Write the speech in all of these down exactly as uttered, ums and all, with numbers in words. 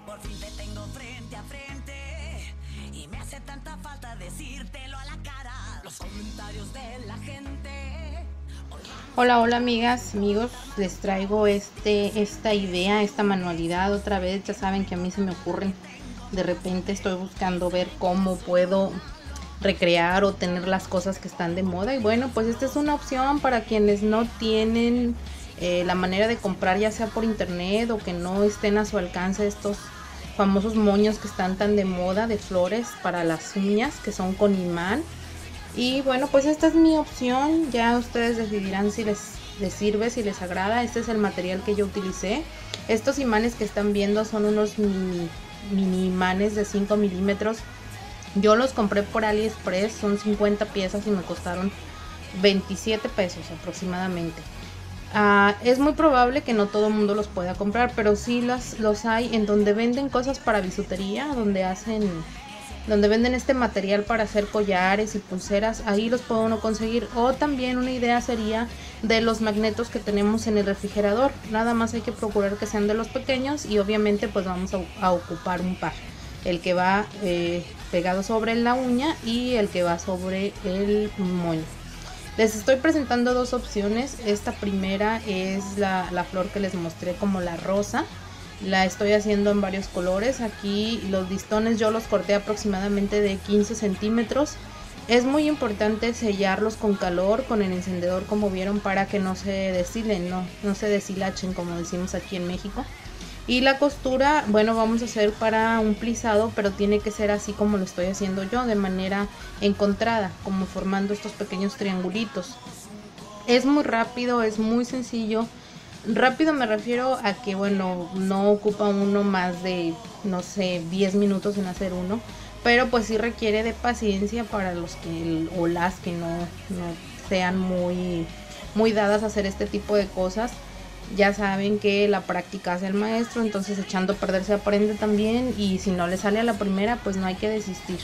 Por fin te tengo frente a frente y me hace tanta falta decírtelo a la cara. Los comentarios de la gente. Hola, hola amigas, amigos, les traigo este, esta idea, esta manualidad otra vez. Ya saben que a mí se me ocurren, de repente estoy buscando ver cómo puedo recrear o tener las cosas que están de moda. Y bueno, pues esta es una opción para quienes no tienen eh, la manera de comprar, ya sea por internet o que no estén a su alcance estos famosos moños que están tan de moda de flores para las uñas, que son con imán. Y bueno, pues esta es mi opción, ya ustedes decidirán si les, les sirve, si les agrada. Este es el material que yo utilicé. Estos imanes que están viendo son unos mini, mini imanes de cinco milímetros. Yo los compré por AliExpress, son cincuenta piezas y me costaron veintisiete pesos aproximadamente. Uh, es muy probable que no todo el mundo los pueda comprar, pero sí los, los hay en donde venden cosas para bisutería, donde hacen... donde venden este material para hacer collares y pulseras. Ahí los puede uno conseguir. O también una idea sería de los magnetos que tenemos en el refrigerador. Nada más hay que procurar que sean de los pequeños y obviamente pues vamos a, a ocupar un par. El que va eh, pegado sobre la uña y el que va sobre el moño. Les estoy presentando dos opciones. Esta primera es la, la flor que les mostré, como la rosa. La estoy haciendo en varios colores. Aquí los listones yo los corté aproximadamente de quince centímetros. Es muy importante sellarlos con calor, con el encendedor, como vieron, para que no se deshilen, no, no se deshilachen, como decimos aquí en México. Y la costura, bueno, vamos a hacer para un plisado, pero tiene que ser así como lo estoy haciendo yo, de manera encontrada, como formando estos pequeños triangulitos. Es muy rápido, es muy sencillo. Rápido me refiero a que, bueno, no ocupa uno más de, no sé, diez minutos en hacer uno, pero pues sí requiere de paciencia para los que, o las que no, no sean muy, muy dadas a hacer este tipo de cosas. Ya saben que la práctica hace el maestro, entonces echando a perder se aprende también, y si no le sale a la primera, pues no hay que desistir.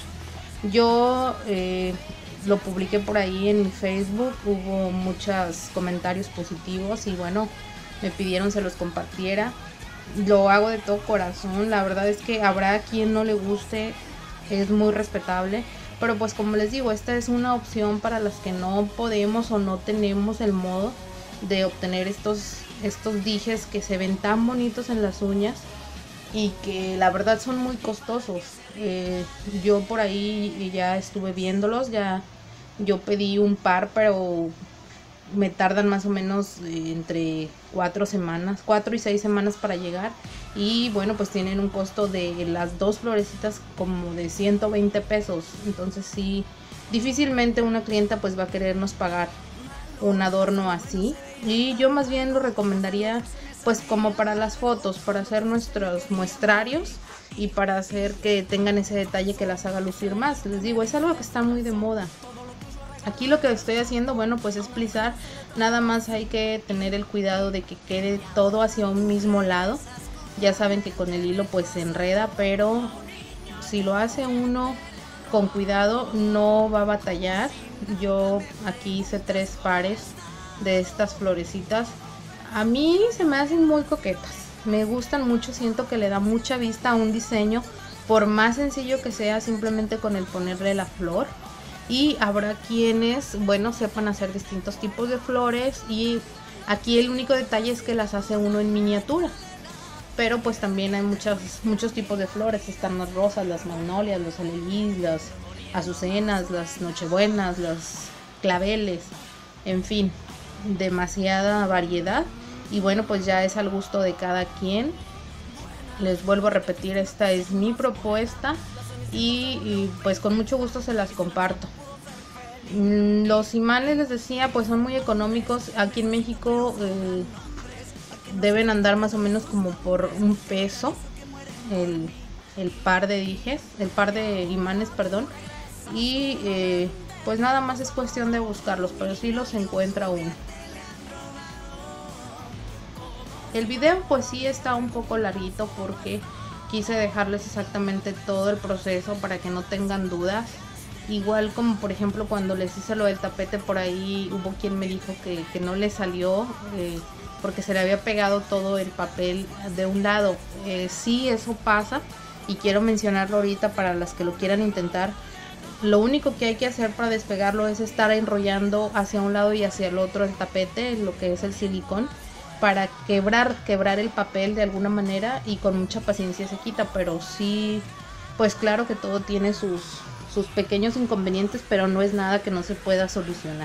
Yo eh, lo publiqué por ahí en mi Facebook, hubo muchos comentarios positivos y bueno, me pidieron se los compartiera. Lo hago de todo corazón. La verdad es que habrá quien no le guste, es muy respetable, pero pues como les digo, esta es una opción para las que no podemos o no tenemos el modo de obtener estos, estos dijes que se ven tan bonitos en las uñas y que la verdad son muy costosos. Eh, yo por ahí ya estuve viéndolos, ya yo pedí un par, pero me tardan más o menos eh, entre cuatro semanas, cuatro y seis semanas para llegar. Y bueno, pues tienen un costo de las dos florecitas como de ciento veinte pesos. Entonces sí, difícilmente una clienta pues va a querernos pagar un adorno así. Y yo más bien lo recomendaría pues como para las fotos, para hacer nuestros muestrarios y para hacer que tengan ese detalle que las haga lucir más. Les digo, es algo que está muy de moda. Aquí lo que estoy haciendo, bueno, pues es plisar. Nada más hay que tener el cuidado de que quede todo hacia un mismo lado. Ya saben que con el hilo pues se enreda, pero si lo hace uno con cuidado no va a batallar. Yo aquí hice tres pares de estas florecitas. A mí se me hacen muy coquetas, me gustan mucho, siento que le da mucha vista a un diseño, por más sencillo que sea, simplemente con el ponerle la flor. Y habrá quienes, bueno, sepan hacer distintos tipos de flores, y aquí el único detalle es que las hace uno en miniatura. Pero pues también hay muchos, muchos tipos de flores. Están las rosas, las magnolias, los alelís, las azucenas, las nochebuenas, los claveles, en fin, demasiada variedad. Y bueno, pues ya es al gusto de cada quien. Les vuelvo a repetir, esta es mi propuesta. Y, y pues con mucho gusto se las comparto. Los imanes, les decía, pues son muy económicos. Aquí en México eh, deben andar más o menos como por un peso el, el par de dijes, el par de imanes, perdón. Y eh, pues nada más es cuestión de buscarlos, pero sí los encuentra uno. El video pues sí está un poco larguito porque quise dejarles exactamente todo el proceso para que no tengan dudas. Igual como por ejemplo cuando les hice lo del tapete, por ahí hubo quien me dijo que, que no le salió. Eh, porque se le había pegado todo el papel de un lado. Eh, sí, eso pasa y quiero mencionarlo ahorita para las que lo quieran intentar. Lo único que hay que hacer para despegarlo es estar enrollando hacia un lado y hacia el otro el tapete, lo que es el silicón, para quebrar, quebrar el papel de alguna manera, y con mucha paciencia se quita. Pero sí, pues claro que todo tiene sus, sus pequeños inconvenientes, pero no es nada que no se pueda solucionar.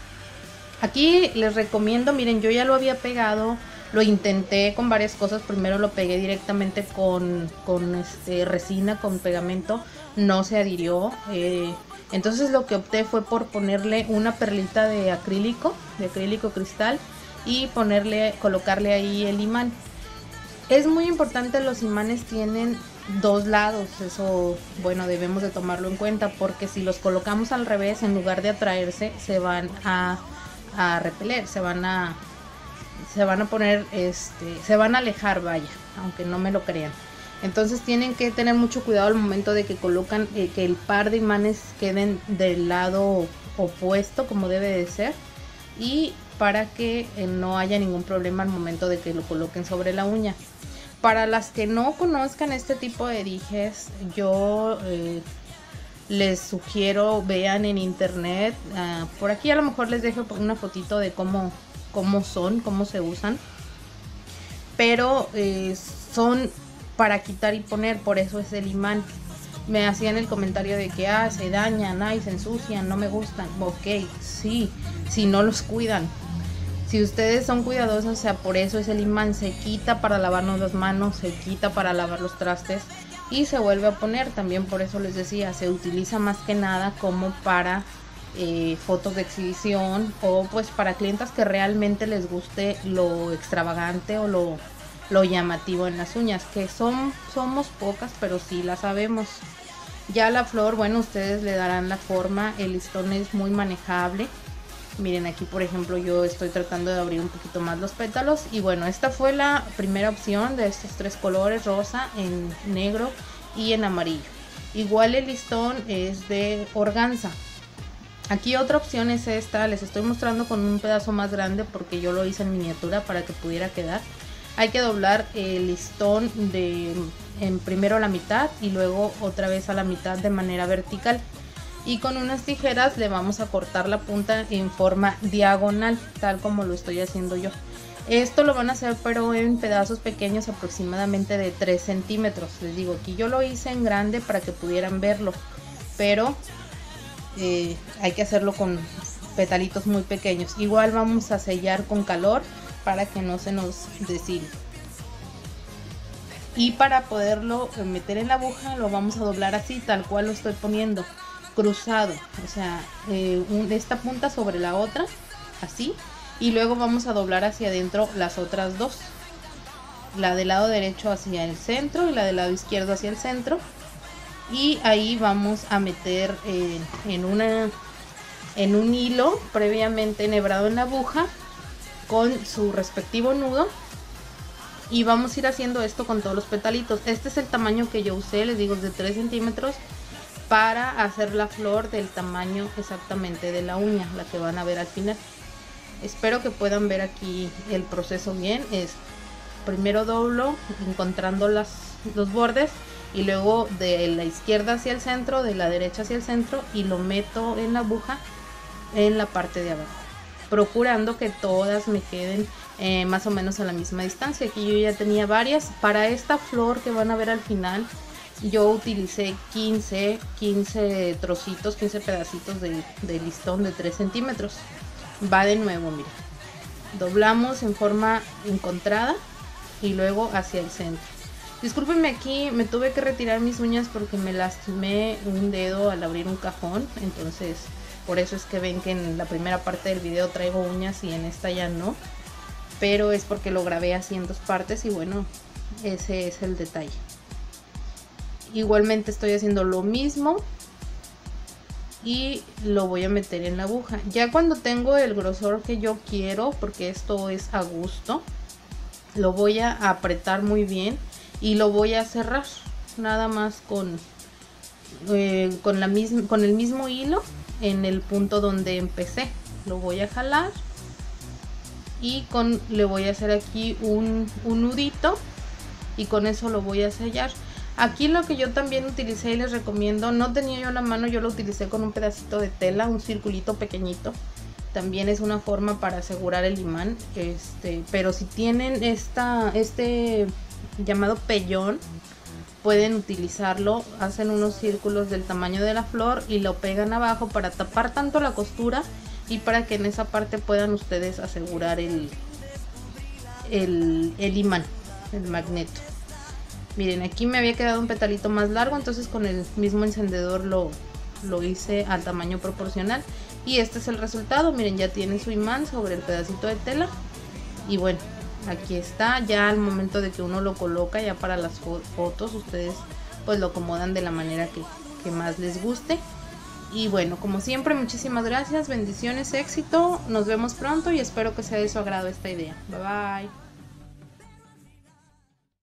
Aquí les recomiendo, miren, yo ya lo había pegado, lo intenté con varias cosas. Primero lo pegué directamente con, con este, resina, con pegamento, no se adhirió. Eh, entonces lo que opté fue por ponerle una perlita de acrílico, de acrílico cristal, y ponerle, colocarle ahí el imán. Es muy importante, los imanes tienen dos lados, eso, bueno, debemos de tomarlo en cuenta, porque si los colocamos al revés, en lugar de atraerse, se van a, a repeler, se van a se van a poner, este, se van a alejar, vaya, aunque no me lo crean. Entonces tienen que tener mucho cuidado al momento de que colocan, eh, que el par de imanes queden del lado opuesto como debe de ser, y para que eh, no haya ningún problema al momento de que lo coloquen sobre la uña. Para las que no conozcan este tipo de dijes, yo eh, les sugiero vean en internet. Uh, por aquí a lo mejor les dejo una fotito de cómo, cómo son, cómo se usan. Pero eh, son para quitar y poner, por eso es el imán. Me hacían el comentario de que ah, se dañan, ay, se ensucian, no me gustan. Ok, sí, si no los cuidan. Si ustedes son cuidadosos, o sea, por eso es el imán. Se quita para lavarnos las manos, se quita para lavar los trastes y se vuelve a poner. También por eso les decía, se utiliza más que nada como para eh, fotos de exhibición, o pues para clientas que realmente les guste lo extravagante o lo, lo llamativo en las uñas, que son somos pocas, pero sí las sabemos. Ya la flor, bueno, ustedes le darán la forma. El listón es muy manejable. Miren, aquí por ejemplo yo estoy tratando de abrir un poquito más los pétalos. Y bueno, esta fue la primera opción de estos tres colores: rosa, en negro y en amarillo. Igual el listón es de organza. Aquí otra opción es esta, les estoy mostrando con un pedazo más grande porque yo lo hice en miniatura para que pudiera quedar. Hay que doblar el listón de en primero a la mitad y luego otra vez a la mitad de manera vertical. Y con unas tijeras le vamos a cortar la punta en forma diagonal, tal como lo estoy haciendo yo. Esto lo van a hacer pero en pedazos pequeños, aproximadamente de tres centímetros. Les digo, aquí yo lo hice en grande para que pudieran verlo, pero eh, hay que hacerlo con petalitos muy pequeños. Igual vamos a sellar con calor para que no se nos deshile. Y para poderlo meter en la aguja lo vamos a doblar así, tal cual lo estoy poniendo, cruzado, o sea, eh, un, esta punta sobre la otra, así, y luego vamos a doblar hacia adentro las otras dos, la del lado derecho hacia el centro y la del lado izquierdo hacia el centro, y ahí vamos a meter eh, en una en un hilo previamente enhebrado en la aguja con su respectivo nudo, y vamos a ir haciendo esto con todos los petalitos. Este es el tamaño que yo usé, les digo, es de tres centímetros, para hacer la flor del tamaño exactamente de la uña, la que van a ver al final. Espero que puedan ver aquí el proceso bien. Es primero doblo encontrando las, los bordes, y luego de la izquierda hacia el centro, de la derecha hacia el centro, y lo meto en la aguja en la parte de abajo, procurando que todas me queden eh, más o menos a la misma distancia. Aquí yo ya tenía varias. Para esta flor que van a ver al final, yo utilicé quince, quince trocitos, quince pedacitos de, de listón de tres centímetros. Va de nuevo, miren, doblamos en forma encontrada y luego hacia el centro. Discúlpenme, aquí me tuve que retirar mis uñas porque me lastimé un dedo al abrir un cajón. Entonces por eso es que ven que en la primera parte del video traigo uñas y en esta ya no, pero es porque lo grabé así en dos partes. Y bueno, ese es el detalle. Igualmente estoy haciendo lo mismo y lo voy a meter en la aguja. Ya cuando tengo el grosor que yo quiero, porque esto es a gusto, lo voy a apretar muy bien y lo voy a cerrar nada más con, eh, con, la misma, con el mismo hilo en el punto donde empecé. Lo voy a jalar y con le voy a hacer aquí un, un nudito y con eso lo voy a sellar. Aquí lo que yo también utilicé y les recomiendo, no tenía yo la mano, yo lo utilicé con un pedacito de tela, un circulito pequeñito. También es una forma para asegurar el imán, este, pero si tienen esta, este llamado pellón, pueden utilizarlo, hacen unos círculos del tamaño de la flor y lo pegan abajo para tapar tanto la costura y para que en esa parte puedan ustedes asegurar el, el, el imán, el magneto. Miren, aquí me había quedado un petalito más largo, entonces con el mismo encendedor lo, lo hice al tamaño proporcional. Y este es el resultado, miren, ya tiene su imán sobre el pedacito de tela. Y bueno, aquí está, ya al momento de que uno lo coloca, ya para las fotos, ustedes pues lo acomodan de la manera que, que más les guste. Y bueno, como siempre, muchísimas gracias, bendiciones, éxito, nos vemos pronto y espero que sea de su agrado esta idea. Bye bye.